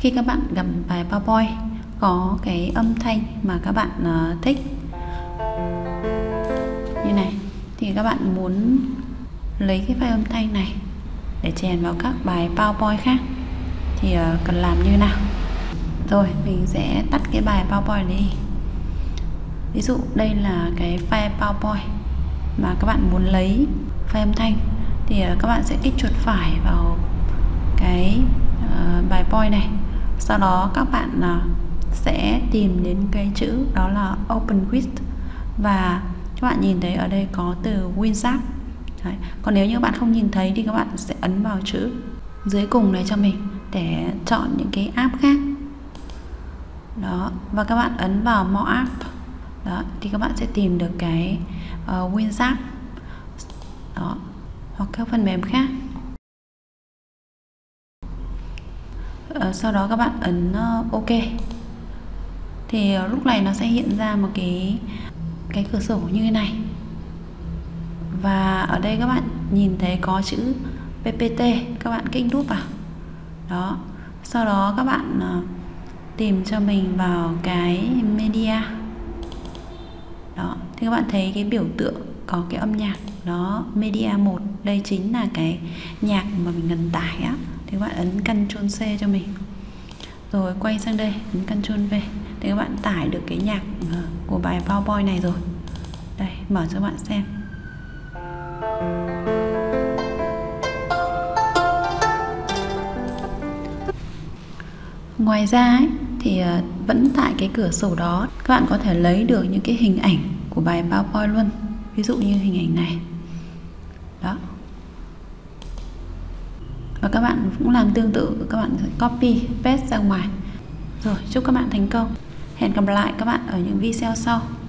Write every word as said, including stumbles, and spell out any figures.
Khi các bạn gặp bài PowerPoint có cái âm thanh mà các bạn uh, thích như này, thì các bạn muốn lấy cái file âm thanh này để chèn vào các bài PowerPoint khác thì uh, cần làm như nào? Rồi mình sẽ tắt cái bài PowerPoint đi. Ví dụ đây là cái file PowerPoint mà các bạn muốn lấy file âm thanh thì uh, các bạn sẽ kích chuột phải vào cái uh, bài point này. Sau đó các bạn uh, sẽ tìm đến cái chữ đó là Open with, và các bạn nhìn thấy ở đây có từ WinZap. Đấy. Còn nếu như các bạn không nhìn thấy thì các bạn sẽ ấn vào chữ dưới cùng này cho mình để chọn những cái app khác. Đó, và các bạn ấn vào More App. Đó, thì các bạn sẽ tìm được cái uh, WinZap. Đó, hoặc các phần mềm khác. Uh, sau đó các bạn ấn uh, OK. Thì uh, lúc này nó sẽ hiện ra một cái cái cửa sổ như thế này. Và ở đây các bạn nhìn thấy có chữ pê pê tê, các bạn kích nút vào. Đó. Sau đó các bạn uh, tìm cho mình vào cái media. Đó, thì các bạn thấy cái biểu tượng có cái âm nhạc đó, media một, đây chính là cái nhạc mà mình cần tải á. Thì các bạn ấn Ctrl C cho mình. Rồi quay sang đây, ấn Ctrl V. Thì các bạn tải được cái nhạc của bài PowerPoint này rồi. Đây, mở cho các bạn xem. Ngoài ra ấy, thì vẫn tại cái cửa sổ đó các bạn có thể lấy được những cái hình ảnh của bài PowerPoint luôn. Ví dụ như hình ảnh này. Đó. Và các bạn cũng làm tương tự, các bạn copy, paste ra ngoài. Rồi, chúc các bạn thành công. Hẹn gặp lại các bạn ở những video sau.